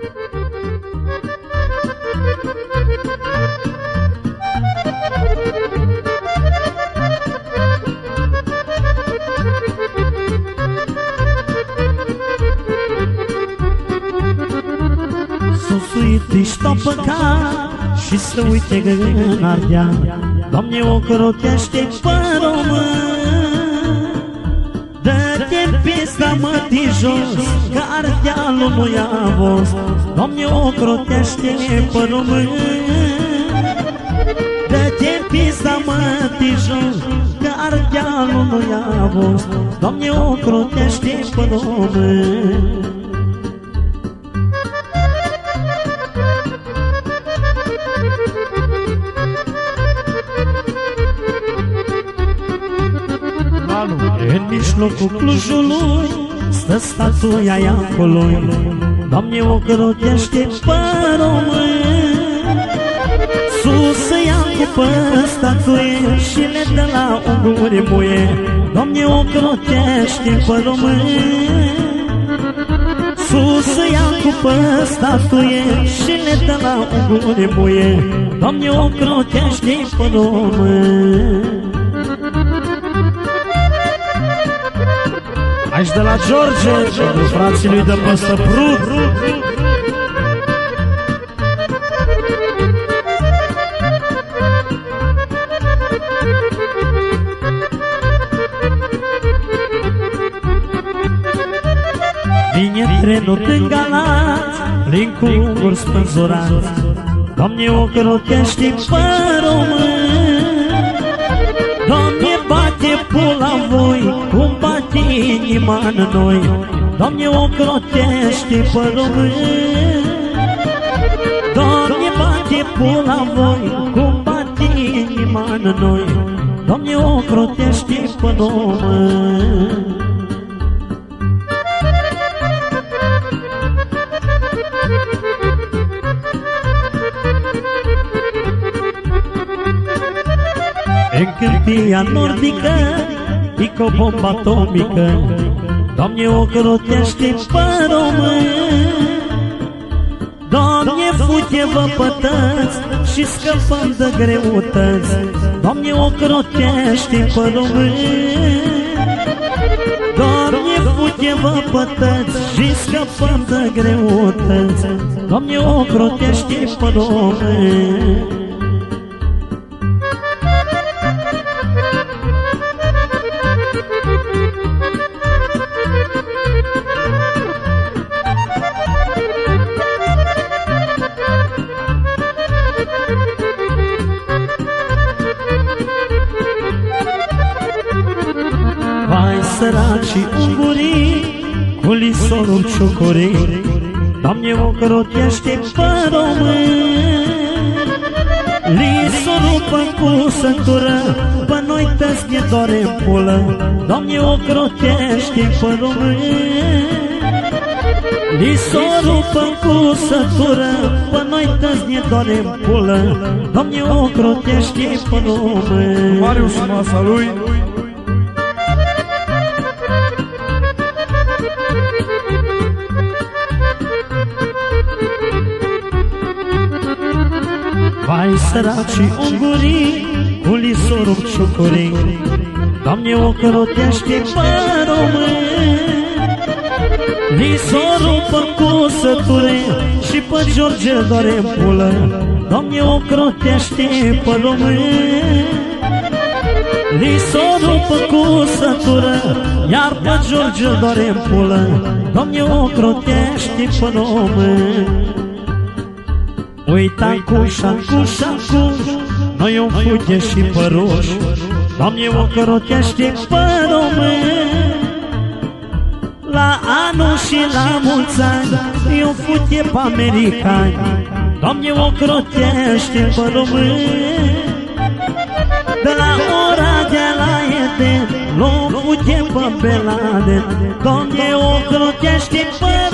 Susuit-i-și-o păcat și să uite în ardea. Doamne, ocrotește pe român, dă-te pista mătii jos, că ardealul nu i-a fost. Doamne, ocrotește pe român, dă-te pista mătii jos, că ardealul nu i-a fost. Doamne, ocrotește pe român. În mijlocul Clujului stă statuia Iacului. Doamne, ocrotește pe român, sus Iacul pe statuie și le dă la unguri muie. Doamne, ocrotește pe român, sus Iacul pe statuie și le dă la unguri muie. Doamne, ocrotește pe român. Aici de la George, frații lui de păstă Prut. Vine trenul din Galați, plin cu unguri spânzurați. Doamne, ocrotește pe român, Doamne, bate pula voi, cum bate inima în noi. Doamne, ocrotește pe român, Doamne, bate pula voi, cum bate inima în noi. Doamne, ocrotește pe român. În câmpia nordică pică o bombă atomică. Doamne, ocrotește pe român, Doamne, fute-vă pătăți și scăpăm de greutăți. Doamne, ocrotește pe român, Doamne, fute-vă pătăți și scăpăm de greutăți. Doamne, ocrotește pe român. Vai săracii ungurii cu lisorul ciucurii. Doamne, ocrotește pe român, lisorul pe cusătură, pe noi tăți ne doare în pulă. Doamne, ocrotește pe român, lisorul pe cusătură, pe noi tăți ne doare în pulă. Doamne, ocrotește pe român. Marius și masa lui. Vai săracii ungurii cu lisorul ciucurii. Doamne, ocrotește pe român, lisorul pe cusăture și pe George doare în pulă. Doamne, ocrotește pe român, lisorul pe cusătură, iar pe George doare în pulă. Doamne, ocrotește pe român. Uita cușa, noi o fute și păruș. Doamne, ocrotește pe român, la anul și la mulți ani eu fute pe americani. Doamne, ocrotește pe român, de la ora de la Eden l-o fute pe Beladen. Doamne, ocrotește pe